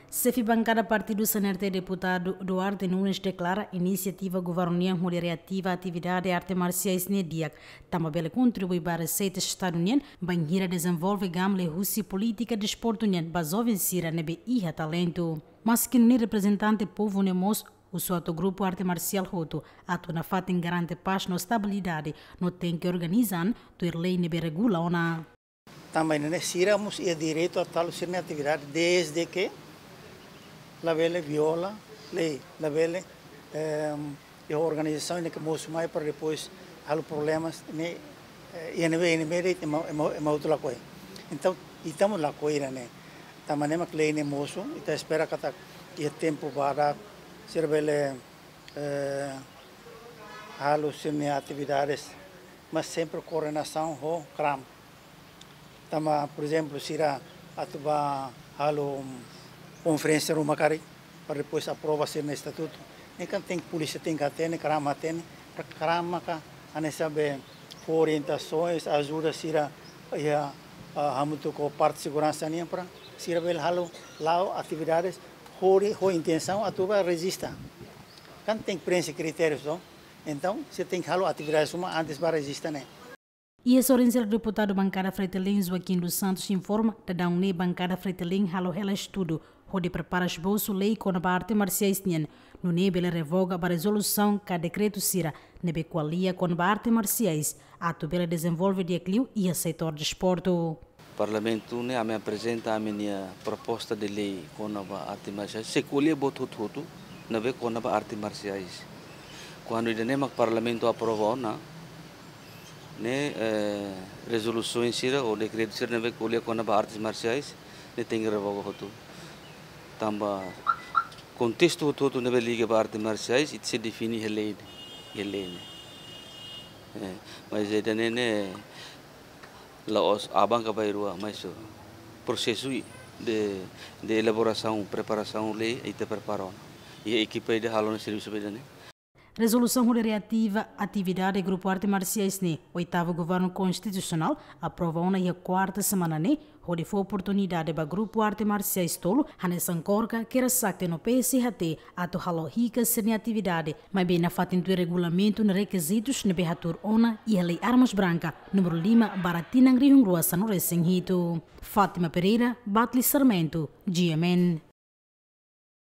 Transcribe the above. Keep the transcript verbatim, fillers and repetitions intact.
Chefe bancada Partido C N R T, deputado Duarte Nunes, declara iniciativa governiana reativa atividade de artes marciais nediak. Também contribui para a receita estadunidense, banheira desenvolve gamle russi política de esporte união, basou sira nebe iha talento. Mas que nem representante povo nemos o seu grupo arte marcial roto, atu na fata em garante paz no estabilidade, no tem que organizar, tu ir lei nebe regula ona. Também necessitamos o direito a tal atividade desde que la vele viola lei, la vele eh, a organização que mostra mais para depois há problemas né e não é não é é outra coisa. Então estamos lá coisa né também é que lei nem moço e tá espera que tá e tempo para ser vele eh, há os atividades mas sempre coordenação ho cram. Tama, por exemplo, se irá atuar halo conferência rumah kari para depois aprova ser no estatuto. Nem kan tem polícia tem que ter, nem carama tem, para carama ka ane sabe orientações, ajuda se irá ya hamuto com parte de segurança nem para se irá bel halo lá atividades hori ho intenção atuar resista. Kan tem prensa critérios não? Então se tem halo atividades uma antes para resistir né. E esse o deputado bancada Fretilin Joaquim dos Santos informa da da une bancada Fretilin halo ela estudo onde prepara esboço lei com a arte marciais nien no nebe ele revoga a resolução que decreto sira nebe qualia com a arte marciais ato bela desenvolve de eclio e a setor de esporte. O Parlamento né a me apresenta a minha proposta de lei com a arte marciais se colhe boto tudo nebe com a arte marciais quando o nema Parlamento aprovou na né eh, resoluções sira ou decreto sira nebe colhe com a artes marciais ne tem que revogar tudo tamba contexto todo nebe liga para artes marciais e se define a lei a lei é, mas é dane né lá os abang que vai rua mas o processo de de elaboração preparação lei e te preparou e a equipe de halon serviço bem Resolução reativa atividade do Grupo Arte Marciais ne oitavo governo constitucional aprova uma e a quarta semana ne onde foi oportunidade para Grupo Arte Marciais tolo hanesan corca que era sacte no P S H T ato halo rica sem atividade mas bem na fatinto regulamento nos requisitos ne behatur ona e a lei armas branca número lima baratinang rihung ruasa no recém hito Fátima Pereira Batli Sarmento G M N